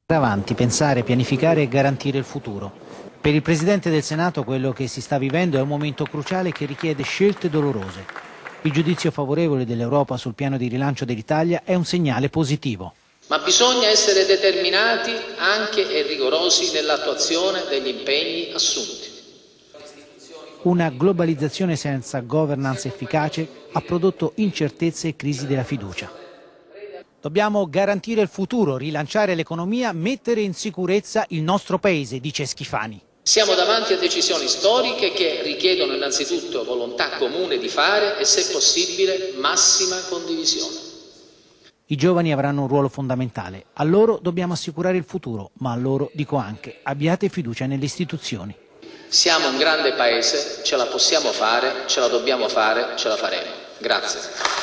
Avanti, pensare, pianificare e garantire il futuro. Per il Presidente del Senato quello che si sta vivendo è un momento cruciale che richiede scelte dolorose. Il giudizio favorevole dell'Europa sul piano di rilancio dell'Italia è un segnale positivo. Ma bisogna essere determinati anche e rigorosi nell'attuazione degli impegni assunti. Una globalizzazione senza governance efficace ha prodotto incertezze e crisi della fiducia. Dobbiamo garantire il futuro, rilanciare l'economia, mettere in sicurezza il nostro paese, dice Schifani. Siamo davanti a decisioni storiche che richiedono innanzitutto volontà comune di fare e, se possibile, massima condivisione. I giovani avranno un ruolo fondamentale. A loro dobbiamo assicurare il futuro, ma a loro dico anche: abbiate fiducia nelle istituzioni. Siamo un grande paese, ce la possiamo fare, ce la dobbiamo fare, ce la faremo. Grazie.